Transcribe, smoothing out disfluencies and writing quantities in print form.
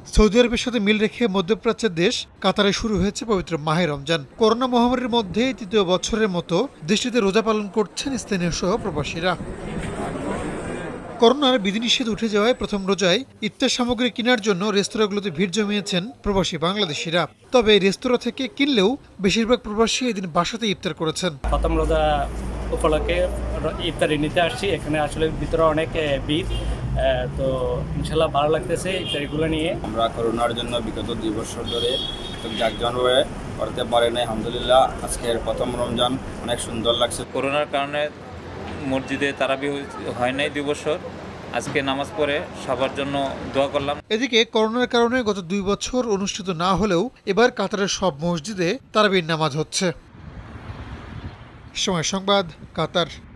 Saudi আরবের সাথে মিল রেখে মধ্যপ্রাচ্যের দেশ কাতারে শুরু হয়েছে পবিত্র মাহে রমজান। করোনা মহামারীর মধ্যে তৃতীয় বছরের মতো দেশটিতে রোজা পালন করছেন স্থানীয় সহ প্রবাসীরা। করোনার বিধিনিষেধ উঠে যাওয়ায় প্রথম রোজায় ইফতার সামগ্রী কেনার জন্য রেস্তোরাঁগুলোতে ভিড় জমিয়েছেন প্রবাসী বাংলাদেশিরা। তবে রেস্তোরাঁ থেকে কিনলেও বেশিরভাগ প্রবাসী এদিন বাসাতে ইফতার করেছেন। প্রথম রোজা উপলক্ষে ইফতারি নিতে আসছি। এখানে আসলে ভিতরে অনেক ভিড়, তো ইনশাল্লাহ ভালো লাগতেছে ইফতারিগুলো নিয়ে। আমরা করোনার জন্য বিগত 2 বছর ধরে জাঁকজমকভাবে করতে পারি নাই। আলহামদুলিল্লাহ আজকের প্রথম রমজান অনেক সুন্দর লাগছে। করোনার কারণে মসজিদে তারাবি হয় নাই 2 বছর। আজকে নামাজ পড়ে সবার জন্য দোয়া করলাম। এদিকে করোনার কারণে গত 2 বছর অনুষ্ঠিত না হলেও এবার কাতারের সব মসজিদে তারাবির নামাজ হচ্ছে। সময় সংবাদ, কাতার।